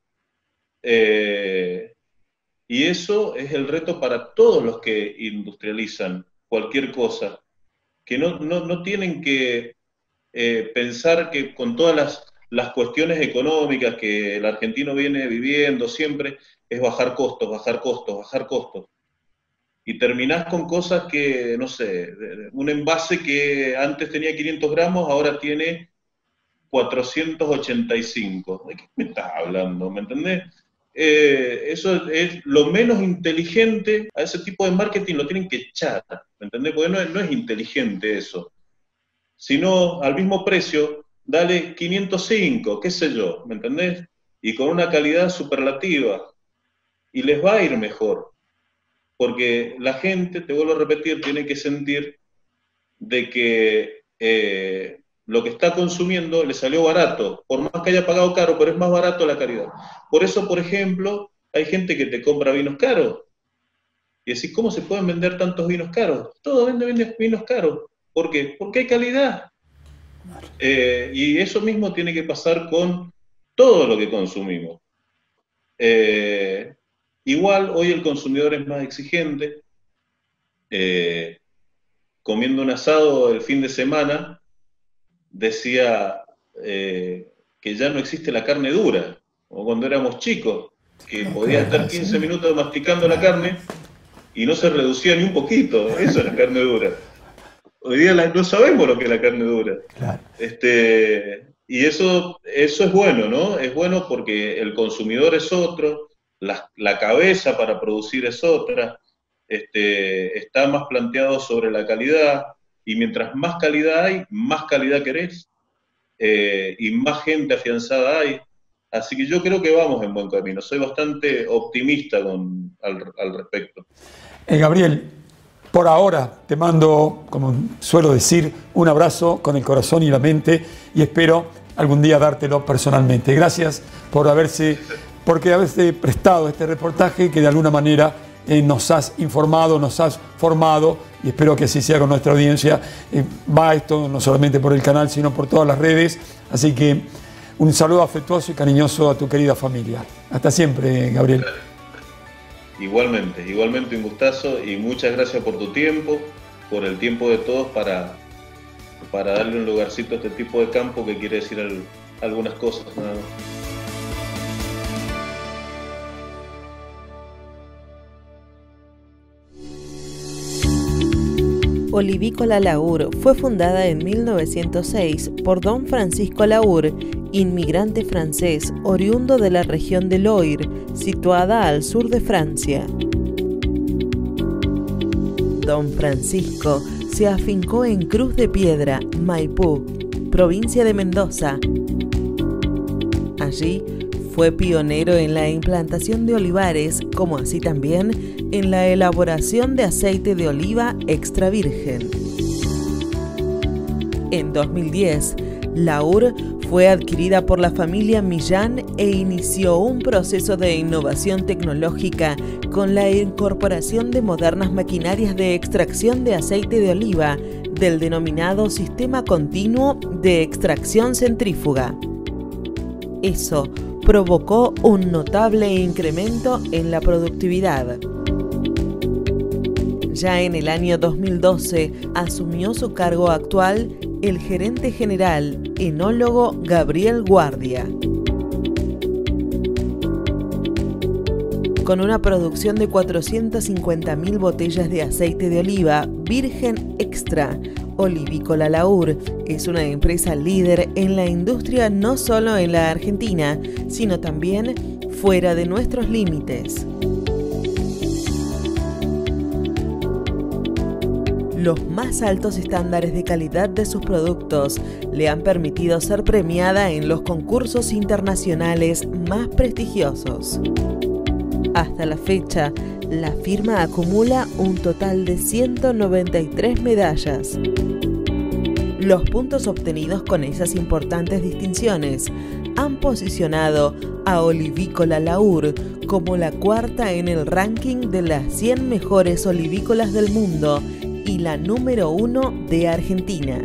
Y eso es el reto para todos los que industrializan cualquier cosa, que no tienen que pensar que con todas las cuestiones económicas que el argentino viene viviendo siempre, es bajar costos, bajar costos, bajar costos. Y terminás con cosas que, no sé, un envase que antes tenía 500 gramos, ahora tiene 485. ¿De qué me estás hablando? ¿Me entendés? Eso es lo menos inteligente. A ese tipo de marketing lo tienen que echar, ¿me entendés? Porque no es inteligente eso. Sino al mismo precio, dale 505, qué sé yo, ¿me entendés? Y con una calidad superlativa. Y les va a ir mejor. Porque la gente, te vuelvo a repetir, tiene que sentir de que lo que está consumiendo le salió barato, por más que haya pagado caro, pero es más barato la calidad. Por eso, por ejemplo, hay gente que te compra vinos caros. Y decís, ¿cómo se pueden vender tantos vinos caros? Todo vende vinos caros. ¿Por qué? Porque hay calidad. Y eso mismo tiene que pasar con todo lo que consumimos. Igual, hoy el consumidor es más exigente. comiendo un asado el fin de semana, decía que ya no existe la carne dura, como cuando éramos chicos, que podía estar 15 minutos masticando la carne y no se reducía ni un poquito. Eso es la carne dura. Hoy día no sabemos lo que es la carne dura. Claro. Y eso es bueno, ¿no? Es bueno porque el consumidor es otro, la cabeza para producir es otra, está más planteado sobre la calidad, y mientras más calidad hay, más calidad querés, y más gente afianzada hay. Así que yo creo que vamos en buen camino. Soy bastante optimista al respecto. Gabriel, por ahora te mando, como suelo decir, un abrazo con el corazón y la mente, y espero algún día dártelo personalmente. Gracias por haberse prestado este reportaje que de alguna manera nos has informado, nos has formado, y espero que así sea con nuestra audiencia. Va esto no solamente por el canal, sino por todas las redes. Así que un saludo afectuoso y cariñoso a tu querida familia. Hasta siempre, Gabriel. Igualmente un gustazo, y muchas gracias por tu tiempo, por el tiempo de todos para darle un lugarcito a este tipo de campo que quiere decir algunas cosas, nada más. Olivícola Laur fue fundada en 1906 por don Francisco Laur, inmigrante francés oriundo de la región de Loire, situada al sur de Francia. Don Francisco se afincó en Cruz de Piedra, Maipú, provincia de Mendoza. Allí fue pionero en la implantación de olivares, como así también en la elaboración de aceite de oliva extra virgen. En 2010, Laur fue adquirida por la familia Millán e inició un proceso de innovación tecnológica con la incorporación de modernas maquinarias de extracción de aceite de oliva del denominado sistema continuo de extracción centrífuga. Eso provocó un notable incremento en la productividad. Ya en el año 2012 asumió su cargo actual el gerente general, enólogo Gabriel Guardia. Con una producción de 450.000 botellas de aceite de oliva virgen extra, Olivícola Laur es una empresa líder en la industria no solo en la Argentina, sino también fuera de nuestros límites. Los más altos estándares de calidad de sus productos le han permitido ser premiada en los concursos internacionales más prestigiosos. Hasta la fecha, la firma acumula un total de 193 medallas. Los puntos obtenidos con esas importantes distinciones han posicionado a Olivícola Laur como la cuarta en el ranking de las 100 mejores olivícolas del mundo y la número 1 de Argentina.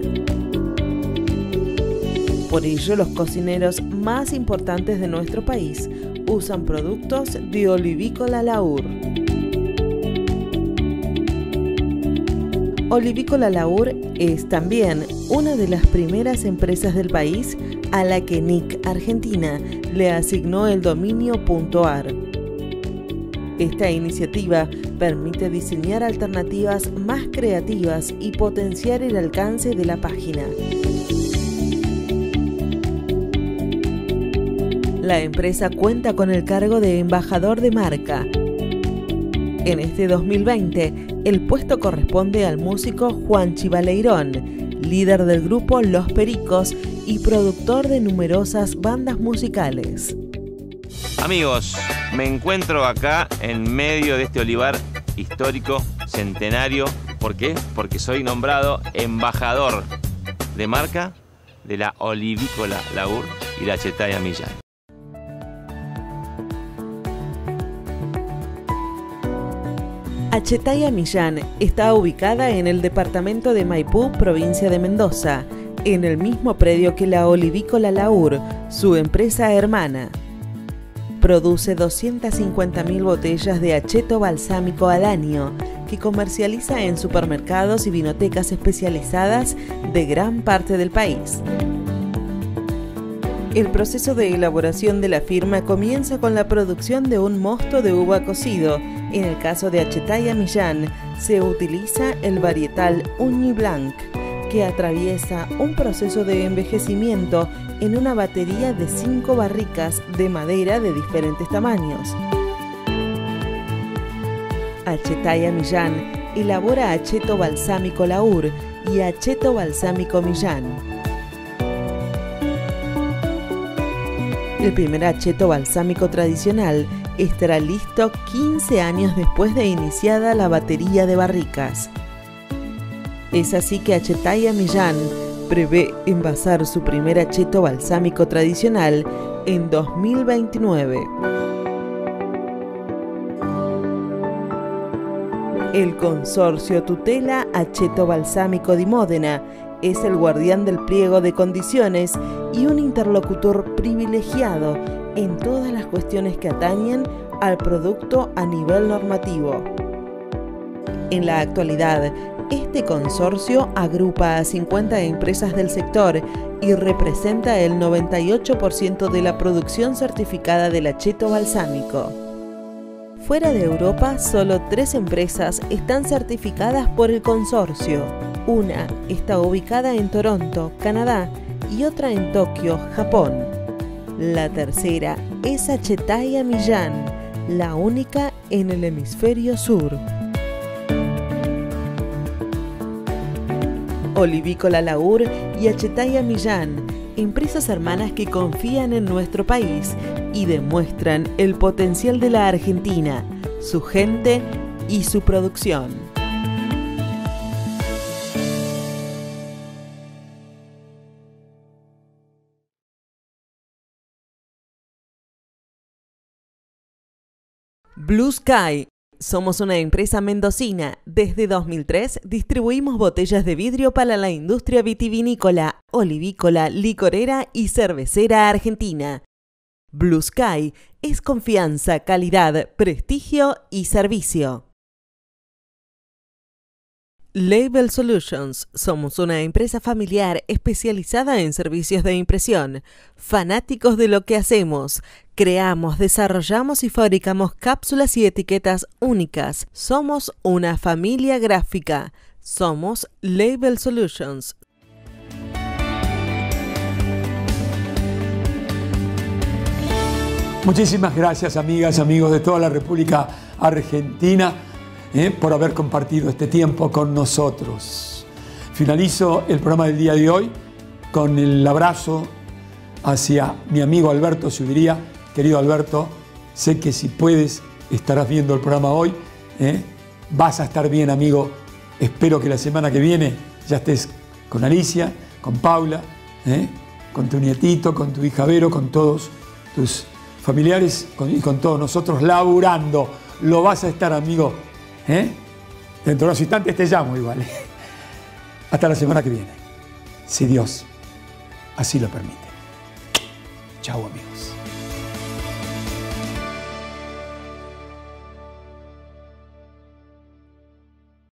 Por ello, los cocineros más importantes de nuestro país usan productos de Olivícola Laur. Olivícola Laur es también una de las primeras empresas del país a la que NIC Argentina le asignó el dominio .ar. Esta iniciativa permite diseñar alternativas más creativas y potenciar el alcance de la página. La empresa cuenta con el cargo de embajador de marca. En este 2020, el puesto corresponde al músico Juanchi Baleirón, líder del grupo Los Pericos y productor de numerosas bandas musicales. Amigos, me encuentro acá en medio de este olivar histórico, centenario. ¿Por qué? Porque soy nombrado embajador de marca de la Olivícola Laur y la Chetaya Millán. Chetaya Millán está ubicada en el departamento de Maipú, provincia de Mendoza, en el mismo predio que la Olivícola Laur, su empresa hermana. Produce 250.000 botellas de acheto balsámico al año, que comercializa en supermercados y vinotecas especializadas de gran parte del país. El proceso de elaboración de la firma comienza con la producción de un mosto de uva cocido. En el caso de Achetaya Millán, se utiliza el varietal Ugni Blanc, que atraviesa un proceso de envejecimiento en una batería de 5 barricas de madera de diferentes tamaños. Achetaya Millán elabora acheto balsámico Laur y acheto balsámico Millán. El primer acheto balsámico tradicional estará listo 15 años después de iniciada la batería de barricas. Es así que Achetaya Millán prevé envasar su primer acheto balsámico tradicional en 2029. El consorcio tutela Acheto Balsámico di Módena es el guardián del pliego de condiciones y un interlocutor privilegiado en todas las cuestiones que atañen al producto a nivel normativo. En la actualidad, este consorcio agrupa a 50 empresas del sector y representa el 98% de la producción certificada del acheto balsámico. Fuera de Europa, solo 3 empresas están certificadas por el consorcio. Una está ubicada en Toronto, Canadá, y otra en Tokio, Japón. La tercera es Achetaya Millán, la única en el hemisferio sur. Olivícola Laur y Achetaya Millán, empresas hermanas que confían en nuestro país y demuestran el potencial de la Argentina, su gente y su producción. Blue Sky. Somos una empresa mendocina. Desde 2003 distribuimos botellas de vidrio para la industria vitivinícola, olivícola, licorera y cervecera argentina. Blue Sky es confianza, calidad, prestigio y servicio. Label Solutions. Somos una empresa familiar especializada en servicios de impresión. Fanáticos de lo que hacemos. Creamos, desarrollamos y fabricamos cápsulas y etiquetas únicas. Somos una familia gráfica. Somos Label Solutions. Muchísimas gracias, amigas, amigos de toda la República Argentina, por haber compartido este tiempo con nosotros. Finalizo el programa del día de hoy con el abrazo hacia mi amigo Alberto Subiría. Querido Alberto, sé que si puedes estarás viendo el programa hoy. Vas a estar bien, amigo. Espero que la semana que viene ya estés con Alicia, con Paula, con tu nietito, con tu hija Vero, con todos tus familiares y con todos nosotros laburando. Lo vas a estar, amigo. Dentro de unos instantes te llamo igual. Hasta la semana que viene, si Dios así lo permite. Chao, amigos.